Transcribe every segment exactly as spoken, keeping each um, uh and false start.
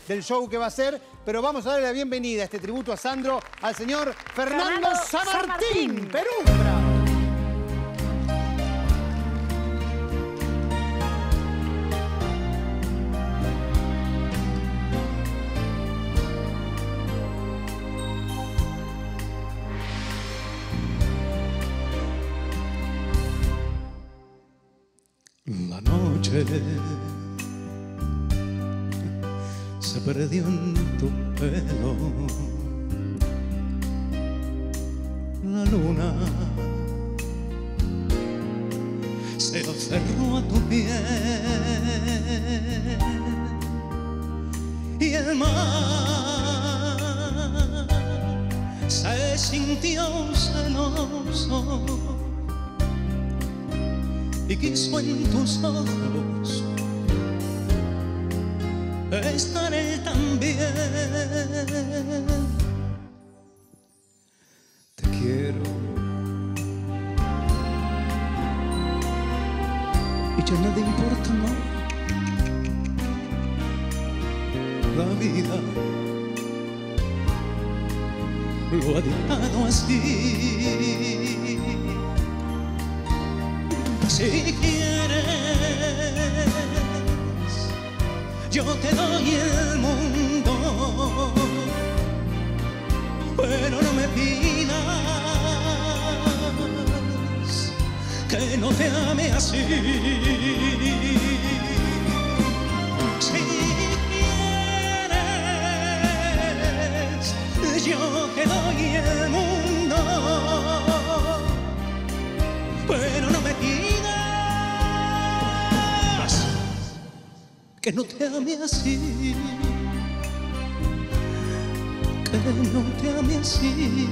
del show que va a ser, pero vamos a darle la bienvenida a este tributo a Sandro al señor Fernando, Fernando Samartín, Samartín. Perumbra. La noche se perdió en tu pelo, la luna se aferró a tu piel y el mar se sintió celoso y quiso en tus ojos estar él también. Te quiero y ya nada importa, no. La vida lo ha dejado así. Si quieres, yo te doy el mundo, pero no me pidas que no te ame así. Si quieres, yo te doy el mundo, pero no me pidas que no te ame así, que no te ame así,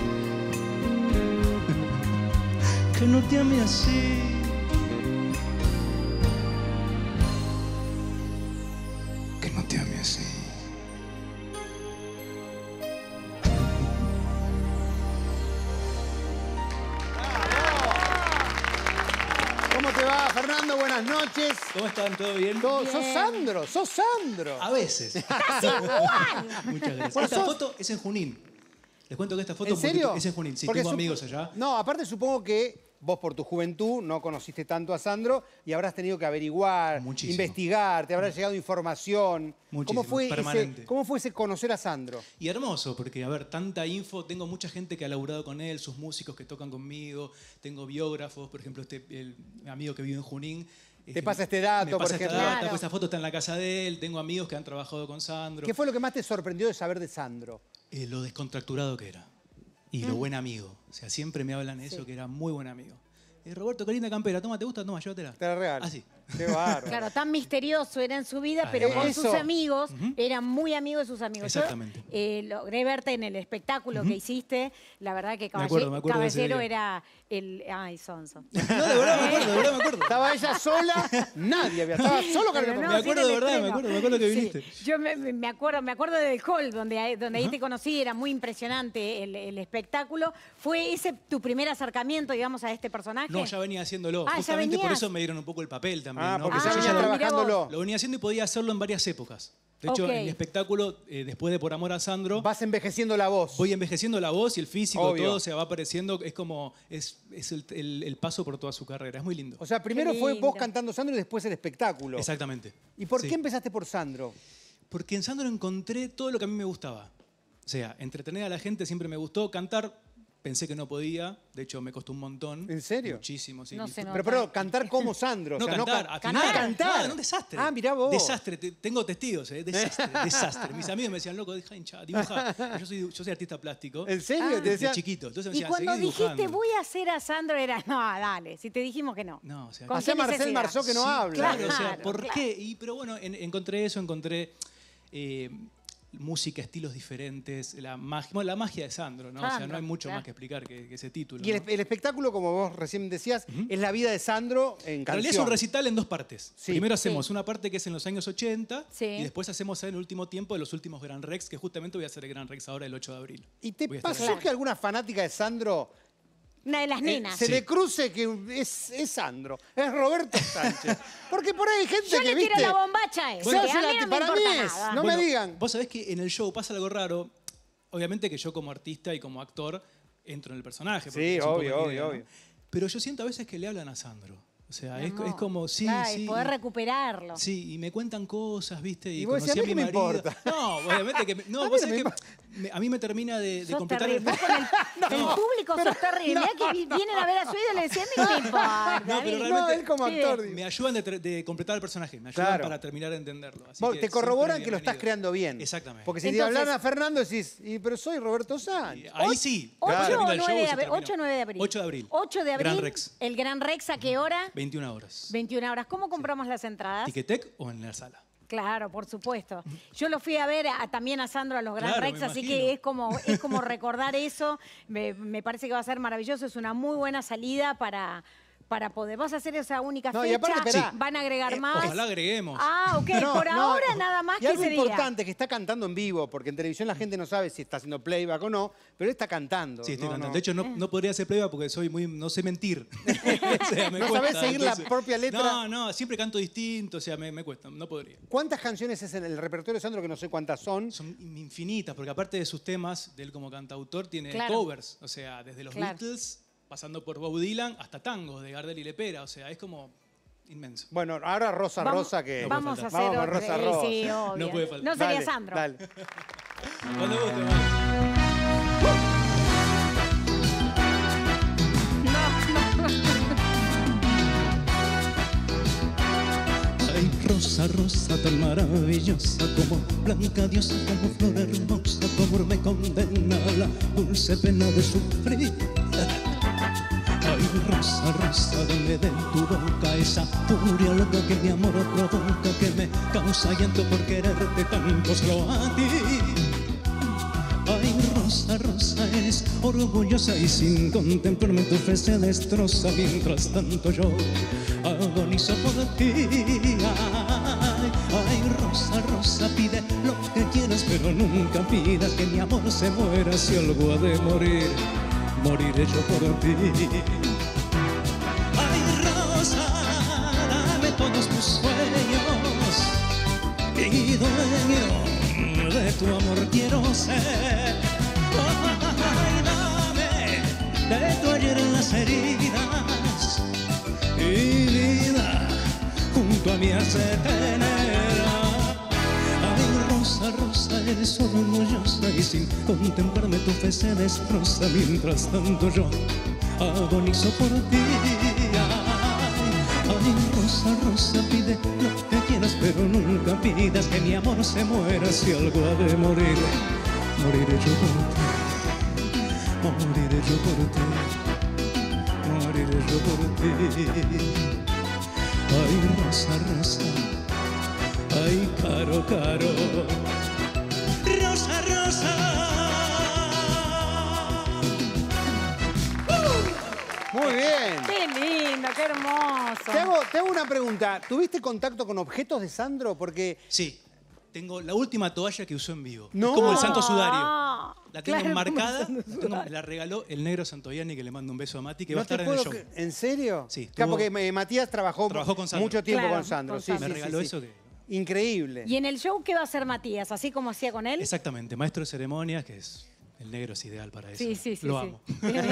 que no te ame así. Que no te ame así. ¿Cómo te va, Fernando? Buenas noches. ¿Cómo están? ¿Todo bien? Todo- Bien. sos Sandro, sos Sandro. A veces. ¡Casi igual! Muchas gracias. Bueno, Esta sos- foto es en Junín. Les cuento que esta foto ¿En serio? es en Junín. Sí, Porque tengo supo- amigos allá. No, aparte supongo que vos por tu juventud no conociste tanto a Sandro y habrás tenido que averiguar, Muchísimo. investigar, te habrá llegado información. Muchísimo, ¿Cómo fue, ese, permanente. ¿Cómo fue ese conocer a Sandro? Y hermoso, porque, a ver, tanta info. Tengo mucha gente que ha laburado con él, sus músicos que tocan conmigo. Tengo biógrafos, por ejemplo, este el amigo que vive en Junín. Te pasa este dato, me por pasa esta ejemplo. data, Claro. pues esta foto está en la casa de él. Tengo amigos que han trabajado con Sandro. ¿Qué fue lo que más te sorprendió de saber de Sandro? Eh, lo descontracturado que era. Y lo buen amigo. O sea, siempre me hablan de eso, que era muy buen amigo. Eh, Roberto, qué linda campera. Toma, ¿te gusta? Toma, llévatela. Te la regalo. Así. Qué bárbaro. Claro, tan misterioso era en su vida, pero con Eso. sus amigos, era muy amigo de sus amigos. Yo, Exactamente. eh, logré verte en el espectáculo que hiciste. La verdad que Me acuerdo, me acuerdo de ese Caballero día. era el... Ay, sonso. No, de verdad me acuerdo, de verdad me acuerdo. Estaba ella sola, nadie había. Estaba solo Pero cargando. no, Me sí, acuerdo en de el verdad, me estreno. acuerdo, me acuerdo que Sí, viniste. yo me, me- me acuerdo, me acuerdo del hall donde, ahí- donde ahí te conocí, era muy impresionante el, el espectáculo. ¿Fue ese tu primer acercamiento, digamos, a este personaje? No, ya venía haciéndolo. Ah, ya Justamente por venías. eso me dieron un poco el papel también. Ah, ¿no? porque Ah, ya yo venía mira trabajándolo. vos. lo venía haciendo y podía hacerlo en varias épocas. De hecho, Ok. en mi espectáculo, eh, después de Por Amor a Sandro, Vas envejeciendo la voz. voy envejeciendo la voz y el físico, Obvio. todo se va apareciendo. Es como, es, es el, el- el paso por toda su carrera. Es muy lindo. O sea, primero Qué fue lindo. vos cantando Sandro y después el espectáculo. Exactamente. ¿Y por Sí. qué empezaste por Sandro? Porque en Sandro encontré todo lo que a mí me gustaba. O sea, entretener a la gente siempre me gustó. Cantar, pensé que no podía. De hecho, me costó un montón. ¿En serio? Muchísimo, sí. No se nota. Pero, pero, cantar como Sandro. No o sea, cantar, no ca- afinar. Ah, cantar. No, un desastre. Ah, mirá vos. Desastre, te- tengo testigos, ¿eh? Desastre, desastre. Mis amigos me decían, loco, deja hinchar, dibuja. Yo soy, yo soy artista plástico. ¿En serio? Ah. Te De decía, chiquito. Entonces me Y decían, cuando seguí dijiste dibujando. voy a hacer a Sandro era, no, dale, si te dijimos que no. No, o sea, ¿Con hacé qué Marcel necesidad? Marceau que no Sí, habla. Claro, o sea, Claro, ¿por claro. qué? Y, pero bueno, en- encontré eso, encontré eh, música, estilos diferentes, la magia, bueno, la magia de Sandro, ¿no? o sea, Sandro, no hay mucho claro. más que explicar que, que ese título. Y el, ¿no? el espectáculo, como vos recién decías, es la vida de Sandro en En realidad canción. es un recital en dos partes. Sí. Primero hacemos Sí. una parte que es en los años ochenta Sí. y después hacemos en el último tiempo de los últimos Gran Rex, que justamente voy a hacer el Gran Rex ahora el ocho de abril. ¿Y te Voy a estar pasó ahí. que alguna fanática de Sandro Una de las nenas. Eh, se Sí. le cruce que es, es Sandro, es Roberto Sánchez. Porque por ahí hay gente Yo que, le viste... tiro la bombacha a ese. se hace a mí la- no me para importa mí es, nada. no Bueno, me digan. Vos sabés que en el show pasa algo raro. Obviamente que yo como artista y como actor entro en el personaje. porque Sí, es un poco obvio, mi obvio, idea, ¿no? obvio. Pero yo siento a veces que le hablan a Sandro. O sea, Mi es, amor. es como, sí, Claro, sí. y poder recuperarlo. Sí, y me cuentan cosas, ¿viste? Y, Y vos decís, conocí ¿a a mí mi qué me marido. importa? No, obviamente que... me- No, A mí vos no sabés me que me- a mí me termina de, de Sos completar... terrible. Vos con el, el público sos terrible. Mirá que vi- vienen a ver a su ídolo y le decían, a mí no me importa. No, pero David". No, realmente- él como Sí. actor. digo. Me ayudan de, ter- de completar el personaje, me ayudan Claro. para terminar de entenderlo. Así Vos que te corroboran siempre que lo estás bienvenido. creando bien. Exactamente. Porque si te Entonces- hablan a Fernando decís, y, pero soy Roberto Sánchez. Ahí sí. ocho termina o el show nueve y de se abril. terminó. ocho o nueve de abril. ocho de abril. ocho de abril. Gran Rex. El Gran Rex, ¿a qué hora? veintiuna horas. veintiuna horas. ¿Cómo compramos las entradas? ¿Ticketek o en la sala? Claro, por supuesto. Yo lo fui a ver a- también a Sandro a los Gran Claro, Rex, me así imagino. que es como, es como recordar eso. Me, me parece que va a ser maravilloso. Es una muy buena salida para, para poder. Vas a hacer esa única No, y fecha. aparte, esperá. Van a agregar Eh, más. Ojalá agreguemos. Ah, ok. No, por no, ahora nada más y que algo ese día. importante, que está cantando en vivo, porque en televisión la gente no sabe si está haciendo playback o no, pero él está cantando. Sí, estoy no, cantando. no. De hecho, no, no podría hacer playback porque soy muy, no sé mentir. O sea, me No cuesta, sabés seguir la propia letra. No, no, siempre canto distinto, o sea, me, me cuesta, no podría. ¿Cuántas canciones es en el repertorio de Sandro, que no sé cuántas son? Son infinitas, porque aparte de sus temas, de él como cantautor, tiene Claro. covers. O sea, desde los Claro. Beatles, pasando por Bob Dylan, hasta tangos de Gardel y Lepera. O sea, es como inmenso. Bueno, ahora Rosa Vamos- Rosa, que... No Vamos a puede hacer Vamos con otro- Rosa eh, Rosa. Sí, obvio. No puede faltar. No sería Dale, Sandro. Dale. Cuando guste, man. Ay, rosa, rosa tan maravillosa, como blanca diosa, como flor hermosa, tu amor me condena a la dulce pena de sufrir. Ay, rosa, rosa, dame de tu boca esa furia loca que mi amor provoca, que me causa llanto por quererte tanto solo a ti. Ay, rosa, rosa, eres orgullosa y sin contemplarme tu fe se destroza, mientras tanto yo agonizo por ti. Ay, ay, rosa, rosa, pide lo que quieras, pero nunca pidas que mi amor se muera. Si algo ha de morir, moriré yo por ti. Ay, rosa, dame todos tus sueños y dueño de tu amor quiero ser. Ay, dame de tu ayer en las heridas y vida junto a mí hace tener. Ay, rosa, rosa, eres orgullosa y sin contemplarme tu fe se destroza, mientras tanto yo agonizo por ti. Ay, rosa, rosa, pide lo que quieras, pero nunca pidas que mi amor se muera. Si algo ha de morir, moriré yo por ti. Moriré yo por ti. Moriré yo por ti. Ay, rosa, rosa. Ay, caro, caro. Rosa, rosa. Muy bien. Qué lindo, qué hermoso. Te hago, te hago una pregunta. ¿Tuviste contacto con objetos de Sandro? Porque... Sí, tengo la última toalla que usó en vivo. No. Es como el Santo Sudario. Ah, La tengo claro, marcada, como el la, Santo tengo- Sudario. la regaló el negro Santoyani, que le mando un beso a Mati, que no va a estar te en el puedo show. cre- ¿En serio? Sí, Claro, tuvo- porque eh, Matías trabajó, Trabajó con Sandro. mucho tiempo Claro, con Sandro. con Sí, Sandro. sí, Me sí, regaló sí. eso que... Increíble. ¿Y en el show qué va a hacer Matías? ¿Así como hacía con él? Exactamente, maestro de ceremonias, que es... El negro es ideal para eso. Sí, sí, sí. Lo sí. amo.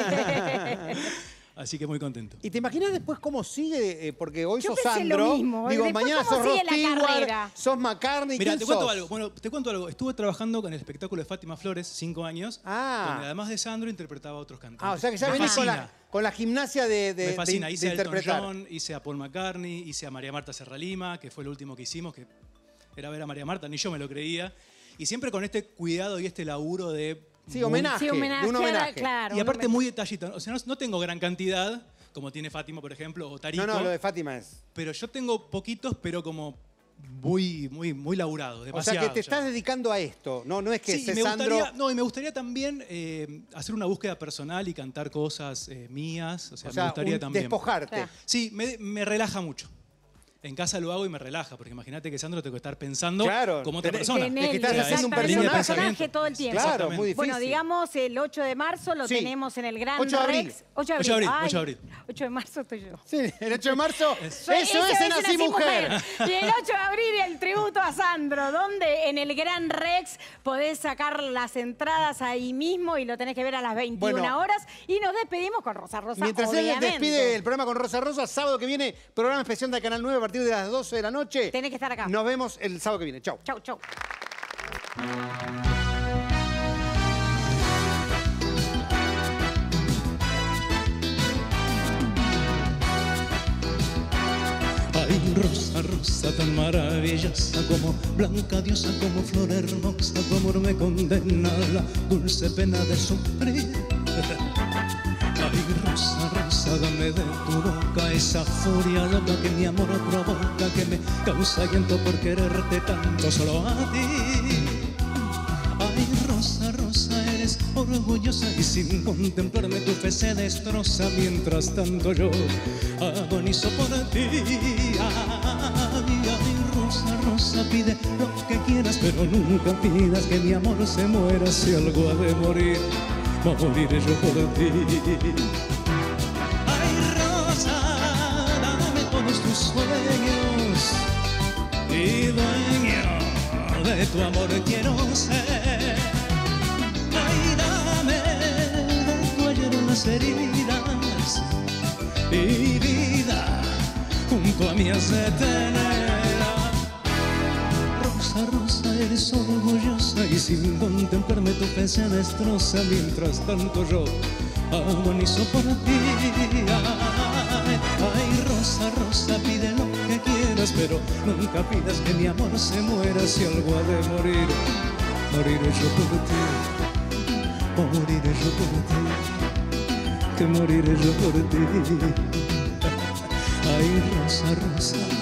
Así que muy contento. ¿Y te imaginas después cómo sigue? Eh, porque hoy Yo sos pensé Sandro. lo mismo. Digo, Después, mañana ¿cómo sos Ross sigue la Stewart, carrera? sos McCartney. Mira, ¿quién te cuento sos? algo. Bueno, te cuento algo. Estuve trabajando con el espectáculo de Fátima Flores cinco años, Ah. donde además de Sandro interpretaba a otros cantantes. Ah, o sea que ya Me venís con fascina. la, con la gimnasia de, de, Me fascina. de- hice de a Elton interpretar. John, hice a Paul McCartney, hice a María Marta Serralima, que fue lo último que hicimos, que era ver a María Marta, ni yo me lo creía. Y siempre con este cuidado y este laburo de... Sí, muy- homenaje. Sí, homenaje, de un homenaje. claro. Y un aparte homenaje. muy detallito. O sea, no, no tengo gran cantidad, como tiene Fátima, por ejemplo, o Tarico. No, no, lo de Fátima es. Pero yo tengo poquitos, pero como muy, muy, muy laburados, O demasiado. sea que te ya. estás dedicando a esto. No, no es que Sí, y ese me Sandro. gustaría, no, y me gustaría también eh, hacer una búsqueda personal y cantar cosas eh, mías. O sea, O sea, me gustaría un- también. despojarte. Claro. Sí, me, me relaja mucho. en casa lo hago y me relaja, porque imagínate que Sandro tengo que estar pensando Claro, como otra tenés- persona. Tenés, Es que estás haciendo un exactamente, línea de personaje. pensamiento. todo el tiempo. Claro, muy difícil. Bueno, digamos el ocho de marzo lo Sí. tenemos en el Gran ocho de abril. Rex. ocho de ocho de abril, Ay, ocho de abril. ocho de marzo estoy yo. Sí, el ocho de marzo. Soy- Eso es en Así Mujer. Y el ocho de abril el tributo a Sandro, donde en el Gran Rex podés sacar las entradas ahí mismo y lo tenés que ver a las veintiuna Bueno. horas. Y nos despedimos con Rosa Rosa, Mientras él obviamente. despide el programa con Rosa Rosa, sábado que viene, programa especial de Canal nueve a partir de las doce de la noche. Tenés que estar acá. Nos vemos el sábado que viene. Chau. Chau, chau. Ay, rosa, rosa tan maravillosa, como blanca diosa, como flor hermosa, tu amor me condena a la dulce pena de sufrir. Ay, rosa, rosa, dame de tu boca esa furia loca que mi amor provoca, que me causa llanto por quererte tanto solo a ti. Ay, rosa, rosa, eres orgullosa y sin contemplarme tu fe se destroza, mientras tanto yo agonizo por ti. Ay, ay, rosa, rosa, pide lo que quieras, pero nunca pidas que mi amor se muera. Si algo ha de morir, moriré yo por ti. Ay, rosa, dame todos tus sueños y dueño de tu amor quiero ser. Ay, dame de tu ayer unas heridas y vida junto a mí has de tener. Rosa, rosa, eres orgullosa y sin contemplarme tu fe se destroza, mientras tanto yo agonizo por ti. Ay, ay, rosa, rosa, pide lo que quieras, pero nunca pidas que mi amor se muera. Si algo ha de morir, moriré yo por ti, moriré yo por ti, que moriré yo por ti. Ay, rosa, rosa,